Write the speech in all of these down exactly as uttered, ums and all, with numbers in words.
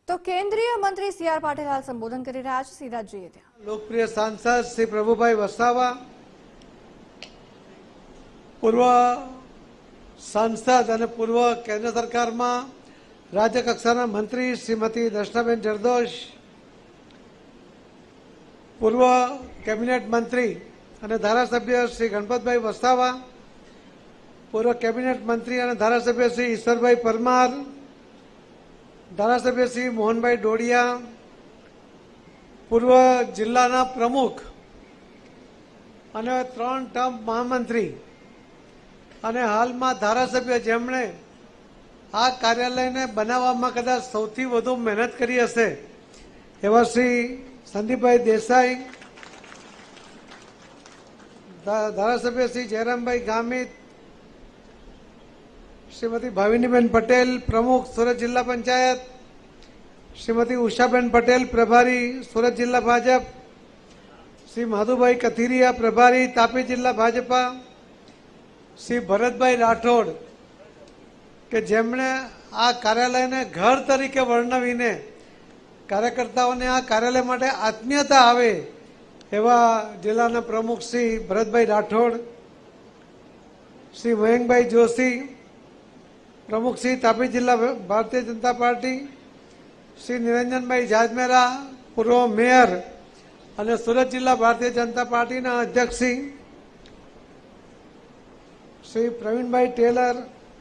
तो केंद्रीय मंत्री सी आर पाटिल हाल संबोधन કરી રહ્યા છે। સીધા જોઈએ ત્યાં લોકપ્રિય સાંસદ શ્રી પ્રભુભાઈ વસાવા, પૂર્વ સાંસદ અને પૂર્વ કેન્દ્ર સરકારમાં રાજ્ય કક્ષાના મંત્રી શ્રીમતી દર્શનાબેન જરદોશ, પૂર્વ કેબિનેટ મંત્રી અને ધારાસભ્ય શ્રી ગણપતભાઈ વસાવા, પૂર્વ કેબિનેટ મંત્રી અને ધારાસભ્ય શ્રી ઈશ્વરભાઈ પરમાર, ધારાસભ્ય શ્રી મોહનભાઈ ડોડિયા, પૂર્વ જિલ્લાના પ્રમુખ અને ત્રણ ટર્મ મહામંત્રી અને હાલમાં ધારાસભ્ય જેમણે આ કાર્યાલયને બનાવવામાં કદાચ સૌથી વધુ મહેનત કરી હશે એવા શ્રી સંદીપભાઈ દેસાઈ, ધારાસભ્ય શ્રી જયરામભાઈ ગામિત, શ્રીમતી ભાવિનીબેન પટેલ પ્રમુખ સુરત જિલ્લા પંચાયત, શ્રીમતી ઉષાબેન પટેલ પ્રભારી સુરત જિલ્લા ભાજપ, શ્રી માધુભાઈ કથિરિયા પ્રભારી તાપી જિલ્લા ભાજપા, શ્રી ભરતભાઈ રાઠોડ કે જેમણે આ કાર્યાલયને ઘર તરીકે વર્ણવીને કાર્યકર્તાઓને આ કાર્યાલય માટે આત્મીયતા આવે એવા જિલ્લાના પ્રમુખ શ્રી ભરતભાઈ રાઠોડ, શ્રી મયંકભાઈ જોશી પ્રમુખ શ્રી તાપી જિલ્લા ભારતીય જનતા પાર્ટી, શ્રી નિરંજનભાઈ જાજમેરા પૂર્વ મેયર અને સુરત જિલ્લા ભારતીય જનતા પાર્ટીના અધ્યક્ષ શ્રી શ્રી પ્રવીણભાઈ ટેલર,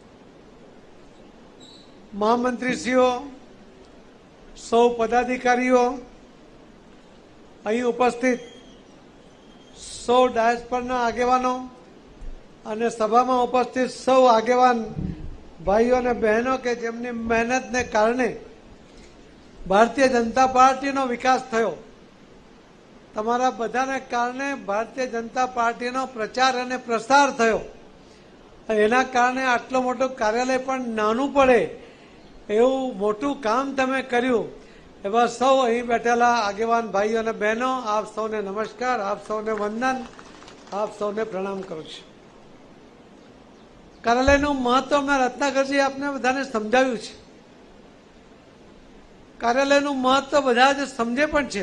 મહામંત્રીશ્રીઓ, સૌ પદાધિકારીઓ, અહીં ઉપસ્થિત સૌ ડાયસ પરના આગેવાનો અને સભામાં ઉપસ્થિત સૌ આગેવાન ભાઈઓ અને બહેનો કે જેમની મહેનતને કારણે ભારતીય જનતા પાર્ટીનો વિકાસ થયો, તમારા બધાને કારણે ભારતીય જનતા પાર્ટીનો પ્રચાર અને પ્રસાર થયો, એના કારણે આટલું મોટું કાર્યાલય પણ નાનું પડે એવું મોટું કામ તમે કર્યું એવા સૌ અહીં બેઠેલા આગેવાન ભાઈઓ અને બહેનો, આપ સૌને નમસ્કાર, આપ સૌને વંદન, આપ સૌને પ્રણામ કરું છું। કાર્યાલયનું મહત્વ હમણાં રત્નાકરજી આપને બધાને સમજાવ્યું છે। કાર્યાલયનું મહત્વ બધા જ સમજે પણ છે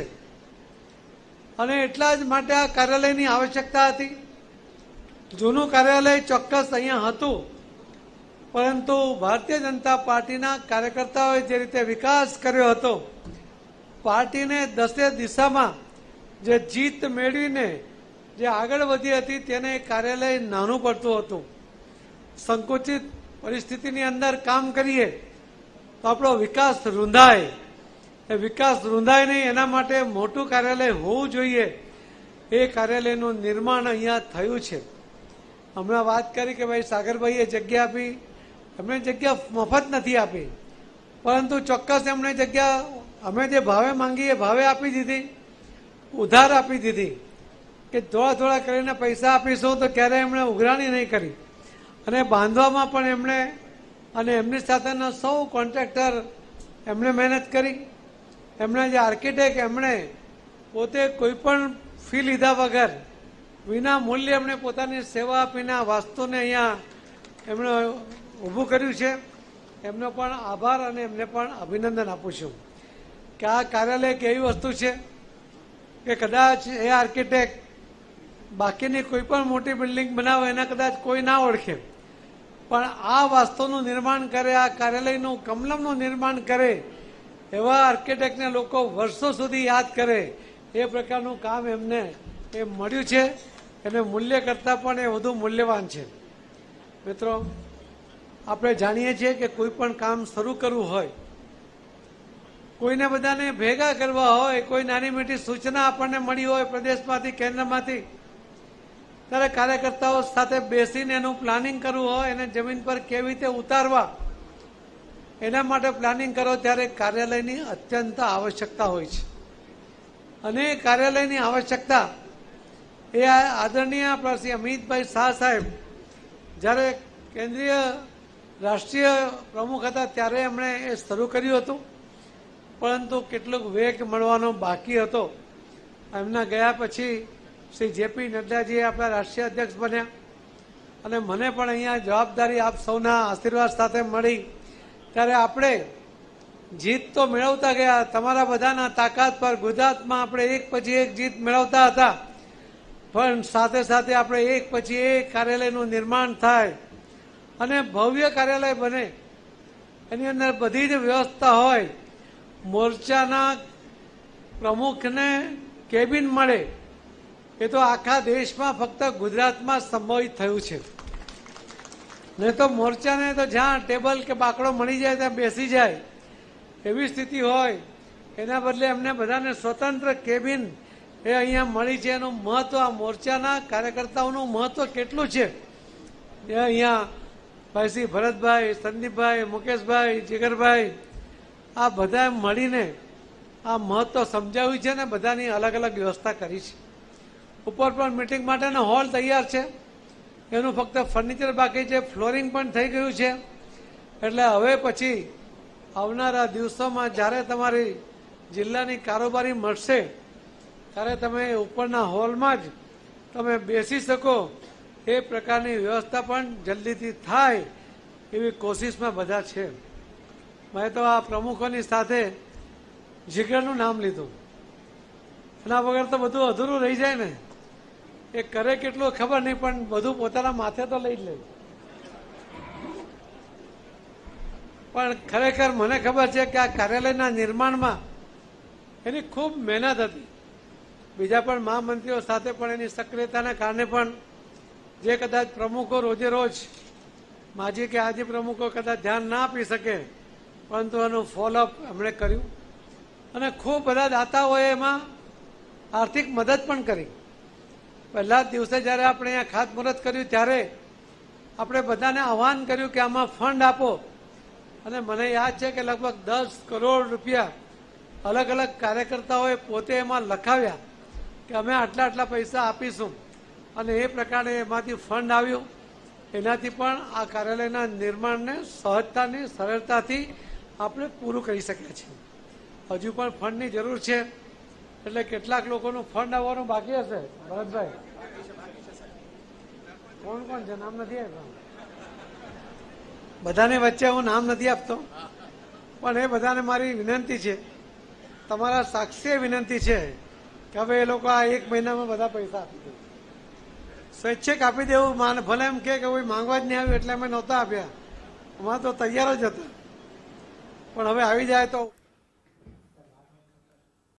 અને એટલા જ માટે આ કાર્યાલયની આવશ્યકતા હતી। જૂનું કાર્યાલય ચોક્કસ અહીંયા હતું, પરંતુ ભારતીય જનતા પાર્ટીના કાર્યકર્તાઓએ જે રીતે વિકાસ કર્યો હતો, પાર્ટીને દસે દિશામાં જે જીત મેળવીને જે આગળ વધી હતી તેને કાર્યાલય નાનું પડતું હતું। સંકુચિત પરિસ્થિતિની અંદર કામ કરીએ તો આપણો વિકાસ રૂંધાય, એ વિકાસ રૂંધાય નહીં એના માટે મોટું કાર્યાલય હોવું જોઈએ। એ કાર્યાલયનું નિર્માણ અહીંયા થયું છે। હમણાં વાત કરી કે ભાઈ સાગરભાઈએ જગ્યા આપી, એમણે જગ્યા મફત નથી આપી, પરંતુ ચોક્કસ એમણે જગ્યા અમે જે ભાવે માંગીએ એ ભાવે આપી દીધી, ઉધાર આપી દીધી કે થોડા થોડા કરીને પૈસા આપીશું, તો ક્યારેય એમણે ઉઘરાણી નહીં કરી અને બાંધવામાં પણ એમણે અને એમની સાથેના સૌ કોન્ટ્રાક્ટર એમણે મહેનત કરી। એમણે જે આર્કિટેક્ટ એમણે પોતે કોઈ પણ ફી લીધા વગર વિના મૂલ્યે એમણે પોતાની સેવા આપીને આ વાસ્તુને અહીંયા એમણે ઊભું કર્યું છે। એમનો પણ આભાર અને એમને પણ અભિનંદન આપું છું કે આ કાર્યાલય એક એવી વસ્તુ છે કે કદાચ એ આર્કિટેક્ટ બાકીની કોઈ પણ મોટી બિલ્ડિંગ બનાવે એના કદાચ કોઈ ના ઓળખે, પણ આ વાસ્તુનું નિર્માણ કરે, આ કાર્યાલયનું કમલમનું નિર્માણ કરે એવા આર્કિટેક્ટને લોકો વર્ષો સુધી યાદ કરે, એ પ્રકારનું કામ એમને એ મળ્યું છે। એને મૂલ્ય કરતાં પણ એ વધુ મૂલ્યવાન છે। મિત્રો, આપણે જાણીએ છીએ કે કોઈ પણ કામ શરૂ કરવું હોય, કોઈને બધાને ભેગા કરવા હોય, કોઈ નાની મોટી સૂચના આપણને મળી હોય પ્રદેશમાંથી, કેન્દ્રમાંથી, ત્યારે કાર્યકર્તાઓ સાથે બેસીને એનું પ્લાનિંગ કરવું હોય, એને જમીન પર કેવી રીતે ઉતારવા એના માટે પ્લાનિંગ કરો ત્યારે કાર્યાલયની અત્યંત આવશ્યકતા હોય છે। અને કાર્યાલયની આવશ્યકતા એ આદરણીય આપણા શ્રી અમિતભાઈ શાહ સાહેબ જ્યારે કેન્દ્રીય રાષ્ટ્રીય પ્રમુખ હતા ત્યારે એમણે એ શરૂ કર્યું હતું, પરંતુ કેટલોક વેગ મળવાનો બાકી હતો। એમના ગયા પછી શ્રી જેપી નડ્ડાજી આપણા રાષ્ટ્રીય અધ્યક્ષ બન્યા અને મને પણ અહીંયા જવાબદારી આપ સૌના આશીર્વાદ સાથે મળી, ત્યારે આપણે જીત તો મેળવતા ગયા. તમારા બધાના તાકાત પર ગુજરાતમાં આપણે એક પછી એક જીત મેળવતા હતા, પણ સાથે સાથે આપણે એક પછી એક કાર્યાલયનું નિર્માણ થાય અને ભવ્ય કાર્યાલય બને, એની અંદર બધી જ વ્યવસ્થા હોય, મોરચાના પ્રમુખને કેબિન મળે, એ તો આખા દેશમાં ફક્ત ગુજરાતમાં સંભવિત થયું છે. નહીં તો મોરચાને તો જ્યાં ટેબલ કે બાકડો મળી જાય ત્યાં બેસી જાય એવી સ્થિતિ હોય. એના બદલે એમને બધાને સ્વતંત્ર કેબિન એ અહીંયા મળી છે. એનું મહત્વ, આ મોરચાના કાર્યકર્તાઓનું મહત્વ કેટલું છે એ અહીંયા ભાઈ શ્રી ભરતભાઈ, સંદીપભાઈ, મુકેશભાઈ, જીગરભાઈ આ બધા મળીને આ મહત્વ સમજાવ્યું છે ને બધાની અલગ અલગ વ્યવસ્થા કરી છે. ઉપર પણ મિટિંગ માટેનો હોલ તૈયાર છે, એનું ફક્ત ફર્નિચર બાકી છે, ફ્લોરિંગ પણ થઈ ગયું છે. એટલે હવે પછી આવનારા દિવસોમાં જ્યારે તમારી જિલ્લાની કારોબારી મળશે ત્યારે તમે ઉપરના હોલમાં જ તમે બેસી શકો એ પ્રકારની વ્યવસ્થા પણ જલ્દીથી થાય એવી કોશિશમાં બધા છે. મેં તો આ પ્રમુખોની સાથે જીગરનું નામ લીધું, એના વગર તો બધું અધૂરું રહી જાય ને. એ કરે કેટલું ખબર નહીં, પણ બધું પોતાના માથે તો લઈ જ લે. પણ ખરેખર મને ખબર છે કે આ કાર્યાલયના નિર્માણમાં એની ખૂબ મહેનત હતી. બીજા પણ મહામંત્રીઓ સાથે પણ એની સક્રિયતાને કારણે પણ જે કદાચ પ્રમુખો રોજે રોજ માજી કે આજી પ્રમુખો કદાચ ધ્યાન ના આપી શકે, પરંતુ એનું ફોલોઅપ એમણે કર્યું અને ખૂબ બધા દાતાઓએ એમાં આર્થિક મદદ પણ કરી. પહેલા જ દિવસે જ્યારે આપણે અહીંયા ખાતમુહૂર્ત કર્યું ત્યારે આપણે બધાને આહવાન કર્યું કે આમાં ફંડ આપો, અને મને યાદ છે કે લગભગ દસ કરોડ રૂપિયા અલગ અલગ કાર્યકર્તાઓએ પોતે એમાં લખાવ્યા કે અમે આટલા આટલા પૈસા આપીશું, અને એ પ્રકારે એમાંથી ફંડ આવ્યું. એનાથી પણ આ કાર્યાલયના નિર્માણને સહજતાની સરળતાથી આપણે પૂરું કરી શક્યા છીએ. હજુ પણ ફંડની જરૂર છે, એટલે કેટલાક લોકોનું ફંડ આવવાનું બાકી હશે. ભરતભાઈ, કોણ કોણ છે? નામ નથી આપ્યા બધાની વચ્ચે, હું નામ નથી આપતો, પણ એ બધાને મારી વિનંતી છે, તમારા સાક્ષી વિનંતી છે કે હવે એ લોકો આ એક મહિનામાં બધા પૈસા આપી દે, સ્વૈચ્છિક આપી દેવું. માને ભલે એમ કે કોઈ માંગવા જ નહીં આવ્યું એટલે અમે નહોતા આપ્યા, અમારે તો તૈયાર જ હતા, પણ હવે આવી જાય તો